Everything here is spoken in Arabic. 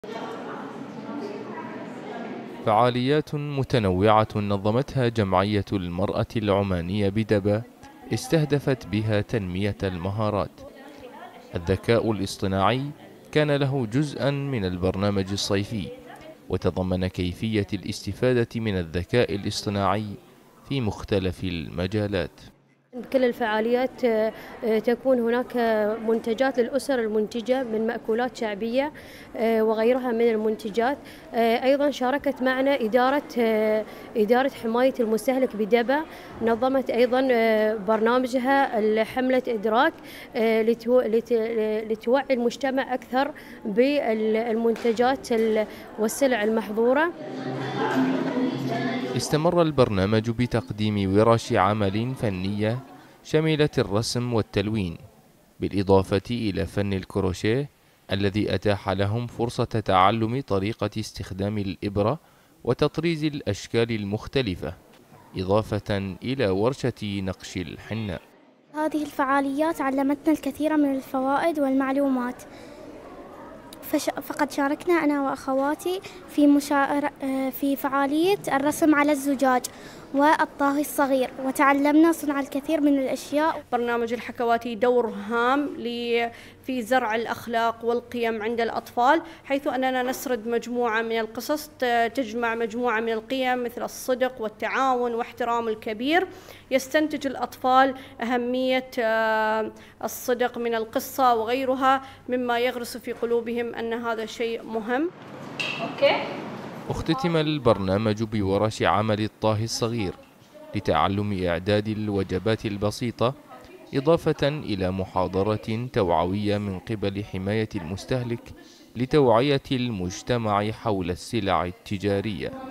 فعاليات متنوعة نظمتها جمعية المرأة العمانية بدبا استهدفت بها تنمية المهارات. الذكاء الاصطناعي كان له جزءا من البرنامج الصيفي، وتضمن كيفية الاستفادة من الذكاء الاصطناعي في مختلف المجالات. بكل الفعاليات تكون هناك منتجات للأسر المنتجة من مأكولات شعبية وغيرها من المنتجات. أيضا شاركت معنا إدارة حماية المستهلك بدبا، نظمت أيضا برنامجها حملة إدراك لتوعي المجتمع أكثر بالمنتجات والسلع المحظورة. استمر البرنامج بتقديم ورش عمل فنية شملت الرسم والتلوين، بالإضافة إلى فن الكروشيه الذي أتاح لهم فرصة تعلم طريقة استخدام الإبرة وتطريز الأشكال المختلفة، إضافة إلى ورشة نقش الحناء. هذه الفعاليات علمتنا الكثير من الفوائد والمعلومات، فقد شاركنا أنا وأخواتي في فعالية الرسم على الزجاج والطاهي الصغير، وتعلمنا صنع الكثير من الأشياء. برنامج الحكواتي دور هام في زرع الأخلاق والقيم عند الأطفال، حيث أننا نسرد مجموعة من القصص تجمع مجموعة من القيم مثل الصدق والتعاون واحترام الكبير. يستنتج الأطفال أهمية الصدق من القصة وغيرها، مما يغرس في قلوبهم أن هذا شيء مهم. اختتم البرنامج بورش عمل الطاهي الصغير لتعلم إعداد الوجبات البسيطة، إضافة إلى محاضرة توعوية من قبل حماية المستهلك لتوعية المجتمع حول السلع التجارية.